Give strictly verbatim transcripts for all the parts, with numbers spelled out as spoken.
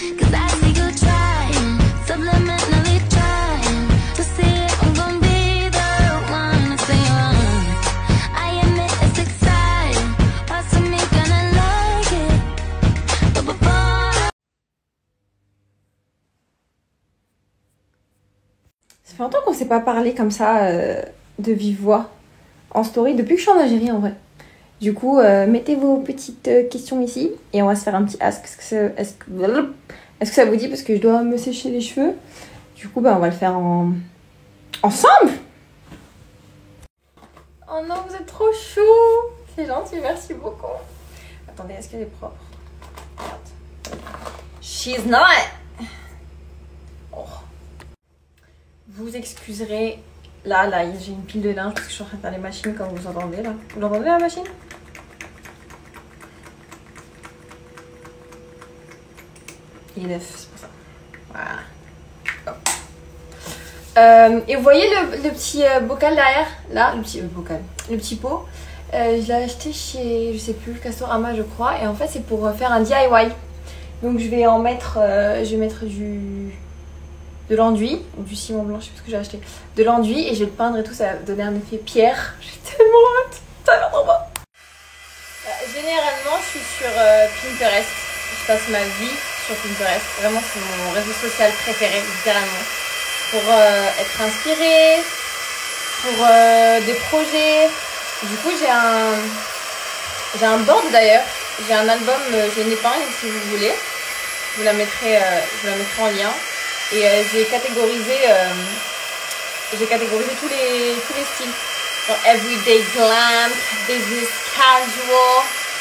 Ça fait longtemps qu'on ne s'est pas parlé comme ça euh, de vive voix en story depuis que je suis en Algérie en vrai. Du coup, euh, mettez vos petites euh, questions ici et on va se faire un petit ask. Est-ce que, ça, est-ce que, est-ce que ça vous dit? Parce que je dois me sécher les cheveux. Du coup, bah, on va le faire en... ensemble. Oh non, vous êtes trop chou. C'est gentil, merci beaucoup. Attendez, est-ce qu'elle est propre? Regarde. She's not. Oh. Vous excuserez. Là, là, j'ai une pile de linge parce que je suis en train de faire les machines comme vous entendez là. Vous l'entendez la machine? Il est neuf, c'est pour ça. Voilà. Hop. Euh, et vous voyez le, le petit euh, bocal derrière? Là, le petit euh, bocal. Le petit pot. Euh, je l'ai acheté chez, je sais plus, Castorama je crois. Et en fait, c'est pour faire un D I Y. Donc je vais en mettre, euh, je vais mettre du... de l'enduit, ou du ciment blanc, je sais plus ce que j'ai acheté, de l'enduit et je vais le peindre et tout, ça va donner un effet pierre. J'ai tellement hâte, ça va trop bien. Euh, généralement, je suis sur euh, Pinterest, je passe ma vie sur Pinterest, vraiment c'est mon réseau social préféré, littéralement, pour euh, être inspirée, pour euh, des projets. Du coup, j'ai un, j'ai un board d'ailleurs, j'ai un album, euh, j'ai une épingle si vous voulez, je vous la mettrai, euh, je vous la mettrai en lien. Et euh, j'ai catégorisé, euh, j'ai catégorisé tous les, tous les styles. Genre everyday glam, business casual.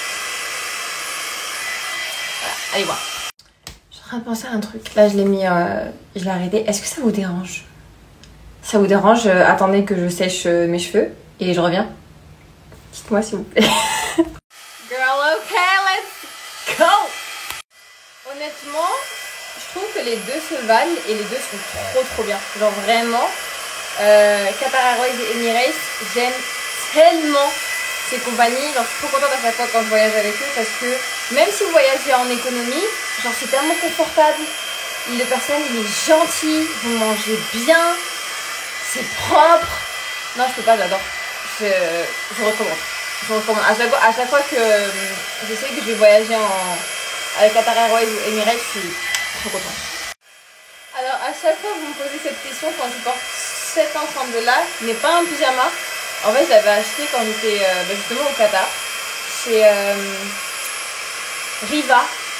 Voilà, allez voir. Je suis en train de penser à un truc. Là, je l'ai mis, euh, je l'ai arrêté. Est-ce que ça vous dérange? Ça vous dérange? euh, Attendez que je sèche euh, mes cheveux et je reviens. Dites-moi s'il vous plaît. Girl, ok, let's go. Honnêtement, je trouve que les deux se valent et les deux sont trop trop bien. Genre vraiment, euh, Qatar Airways et Emirates, j'aime tellement ces compagnies. Genre je suis trop contente à chaque fois quand je voyage avec eux parce que même si vous voyagez en économie, genre c'est tellement confortable. Le personnel il est gentil, vous mangez bien, c'est propre. Non je peux pas, j'adore. Je, je recommande. Je recommande. À chaque fois, à chaque fois que euh, je sais que je vais voyager en, avec Qatar Airways ou Emirates, je suis trop contente. Alors à chaque fois vous me posez cette question quand je porte cet ensemble là qui n'est pas un pyjama. En fait je l'avais acheté quand j'étais euh, bah, justement au Qatar chez euh, Riva.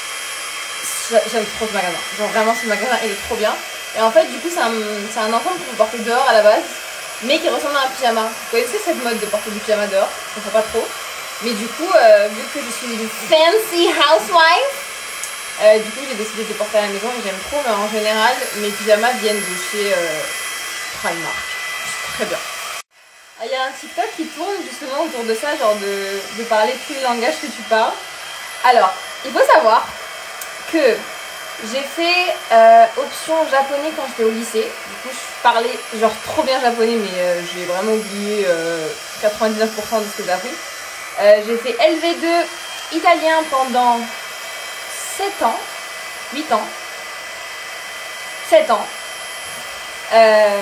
J'aime trop ce magasin, genre vraiment ce magasin il est trop bien. Et en fait du coup c'est un, c'est un ensemble que vous portez dehors à la base mais qui ressemble à un pyjama. Vous connaissez cette mode de porter du pyjama dehors? Je ne sais pas trop. Mais du coup euh, vu que je suis une fancy housewife, Euh, du coup j'ai décidé de les porter à la maison et j'aime trop, mais en général mes pyjamas viennent de chez euh, Primark. C'est très bien. Il y a un TikTok qui tourne justement autour de ça, genre de, de parler tous les langages que tu parles. Alors, il faut savoir que j'ai fait euh, option japonais quand j'étais au lycée. Du coup je parlais genre trop bien japonais mais euh, j'ai vraiment oublié euh, quatre-vingt-dix-neuf pour cent de ce que j'ai appris. Euh, j'ai fait L V deux italien pendant sept ans, huit ans, sept ans. Euh,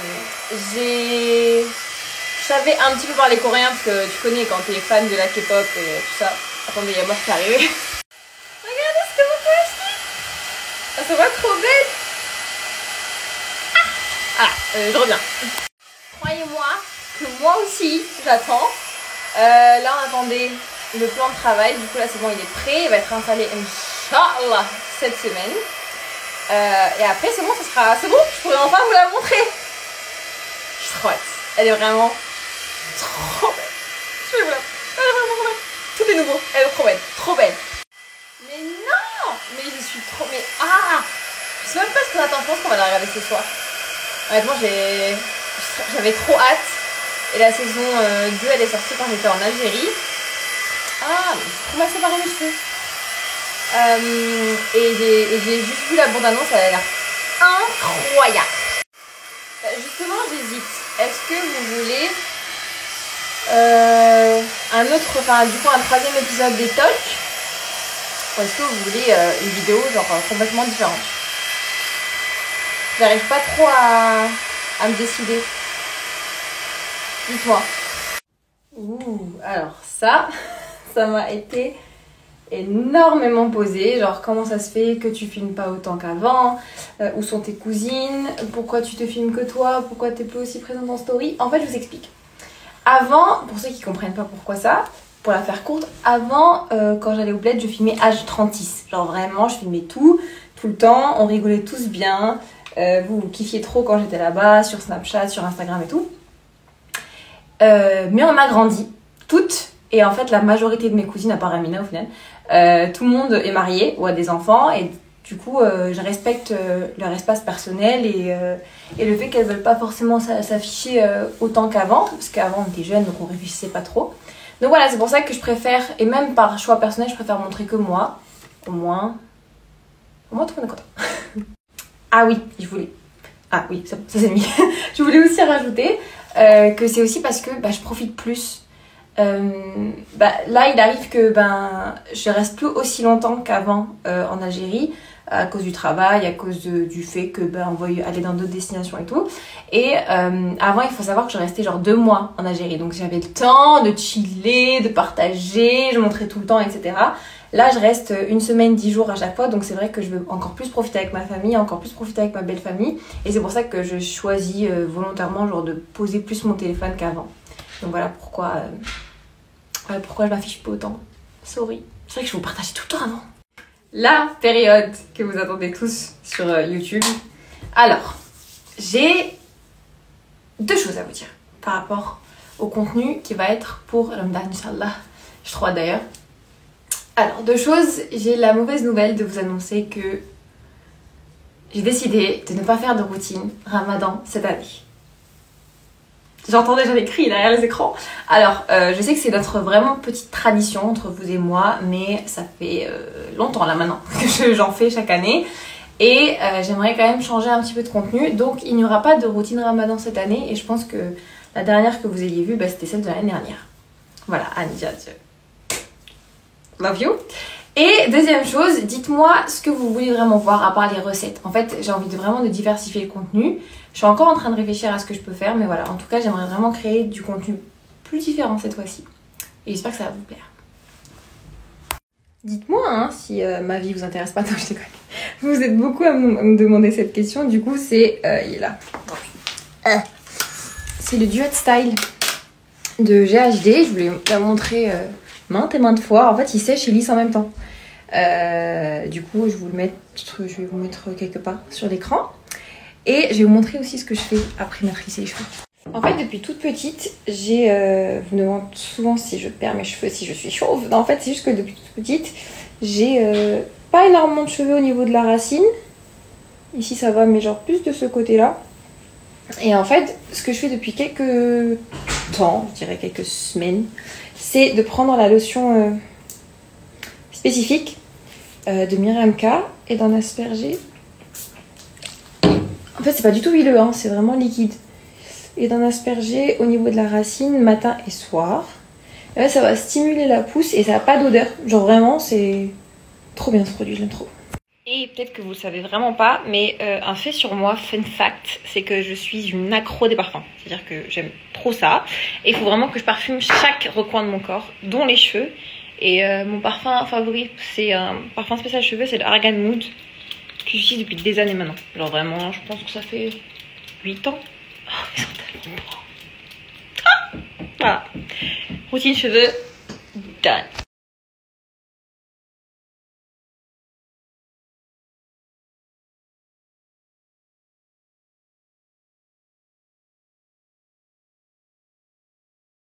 j'ai... Je savais un petit peu parler coréen parce que tu connais quand t'es fan de la K-pop et tout ça. Attendez, il y a moi qui est arrivé. Regardez ce que vous pouvez acheter. Ça se voit trop belle. Ah, ah euh, je reviens. Croyez-moi que moi aussi, j'attends. Euh, là, on attendait le plan de travail. Du coup, là, c'est bon, il est prêt. Il va être installé, Inch'Allah, cette semaine. Euh, et après, c'est bon, ça sera... C'est bon, je pourrai enfin vous la montrer. Je suis trop hâte. Elle est vraiment trop belle. Je vais vous la... Elle est vraiment trop belle. Tout est nouveau. Elle est trop belle. Trop belle. Mais non. Mais je suis trop... Mais ah, je sais même pas ce qu'on attend. Je pense qu'on va la regarder ce soir. Honnêtement, j'ai... J'avais trop hâte. Et la saison deux, elle est sortie quand j'étais en Algérie. Ah, mais j'ai trop mal séparé mes cheveux. Euh, et j'ai juste vu la bande-annonce, elle a l'air incroyable. Euh, justement, j'hésite. Est-ce que vous voulez euh, un autre, enfin du coup un troisième épisode des talks Ou est-ce que vous voulez euh, une vidéo genre complètement différente? J'arrive pas trop à, à me décider. Dites-moi. Ouh, alors ça, ça m'a été énormément posé. Genre, comment ça se fait que tu filmes pas autant qu'avant? euh, Où sont tes cousines? Pourquoi tu te filmes que toi? Pourquoi t'es plus aussi présente en story? En fait, je vous explique. Avant, pour ceux qui comprennent pas pourquoi ça, pour la faire courte, avant, euh, quand j'allais au bled, je filmais H trente-six. Genre vraiment, je filmais tout, tout le temps. On rigolait tous bien. Euh, vous, vous kiffiez trop quand j'étais là-bas, sur Snapchat, sur Instagram et tout. Euh, mais on a grandi, toutes. Et en fait, la majorité de mes cousines, à part Amina au final, euh, tout le monde est marié ou a des enfants. Et du coup, euh, je respecte euh, leur espace personnel et, euh, et le fait qu'elles ne veulent pas forcément s'afficher euh, autant qu'avant. Parce qu'avant, on était jeunes, donc on réfléchissait pas trop. Donc voilà, c'est pour ça que je préfère, et même par choix personnel, je préfère montrer que moi. Au moins, au moins tout le monde est content. Ah oui, je voulais... Ah oui, ça, ça c'est mis. Je voulais aussi rajouter euh, que c'est aussi parce que bah, je profite plus. Euh, bah, là, il arrive que ben, je reste plus aussi longtemps qu'avant euh, en Algérie, à cause du travail, à cause de, du fait que ben, on va aller dans d'autres destinations et tout. Et euh, avant, il faut savoir que je restais genre deux mois en Algérie. Donc j'avais le temps de chiller, de partager, je montrais tout le temps, et cetera. Là, je reste une semaine, dix jours à chaque fois. Donc c'est vrai que je veux encore plus profiter avec ma famille, encore plus profiter avec ma belle famille. Et c'est pour ça que je choisis euh, volontairement genre, de poser plus mon téléphone qu'avant. Donc voilà pourquoi, euh, euh, pourquoi je m'affiche pas autant. Sorry. C'est vrai que je vous partageais tout le temps avant. La période que vous attendez tous sur euh, YouTube. Alors, j'ai deux choses à vous dire par rapport au contenu qui va être pour Ramadan, Inch'Allah. Je crois d'ailleurs. Alors, deux choses. J'ai la mauvaise nouvelle de vous annoncer que j'ai décidé de ne pas faire de routine Ramadan cette année. J'entends déjà les cris derrière les écrans. Alors, euh, je sais que c'est notre vraiment petite tradition entre vous et moi, mais ça fait euh, longtemps là maintenant que j'en fais chaque année. Et euh, j'aimerais quand même changer un petit peu de contenu. Donc, il n'y aura pas de routine Ramadan cette année. Et je pense que la dernière que vous ayez vue, bah, c'était celle de l'année dernière. Voilà, Anija, love you. Et deuxième chose, dites-moi ce que vous voulez vraiment voir à part les recettes. En fait, j'ai envie de vraiment de diversifier le contenu. Je suis encore en train de réfléchir à ce que je peux faire, mais voilà, en tout cas, j'aimerais vraiment créer du contenu plus différent cette fois-ci. Et j'espère que ça va vous plaire. Dites-moi hein, si euh, ma vie vous intéresse pas. Non, je déconne. Vous êtes beaucoup à me, à me demander cette question. Du coup, c'est... Euh, il est là. Euh, c'est le Duet Style de G H D. Je voulais la montrer euh, maintes et maintes fois. En fait, il sèche et lisse en même temps. Euh, du coup, je, vous le mettre, je vais vous mettre quelque part sur l'écran. Et je vais vous montrer aussi ce que je fais après m'être lissé les cheveux. En fait, depuis toute petite, j'ai... Euh, vous me demandez souvent si je perds mes cheveux, si je suis chauve. Non, en fait, c'est juste que depuis toute petite, j'ai euh, pas énormément de cheveux au niveau de la racine. Ici, ça va, mais genre plus de ce côté-là. Et en fait, ce que je fais depuis quelques temps, je dirais quelques semaines, c'est de prendre la lotion euh, spécifique euh, de Miriam K et d'en asperger. En fait, c'est pas du tout huileux, hein, c'est vraiment liquide. Et d'en asperger au niveau de la racine matin et soir. Et là, ça va stimuler la pousse et ça n'a pas d'odeur. Genre vraiment, c'est trop bien ce produit, je l'aime trop. Et peut-être que vous le savez vraiment pas, mais euh, un fait sur moi, fun fact, c'est que je suis une accro des parfums. C'est-à-dire que j'aime trop ça. Et il faut vraiment que je parfume chaque recoin de mon corps, dont les cheveux. Et euh, mon parfum favori, c'est un parfum spécial cheveux, c'est le Argan Mood, que j'utilise depuis des années maintenant. Genre vraiment, je pense que ça fait huit ans. Oh, ils sont tellement beaux. Ah, voilà. Routine cheveux, done.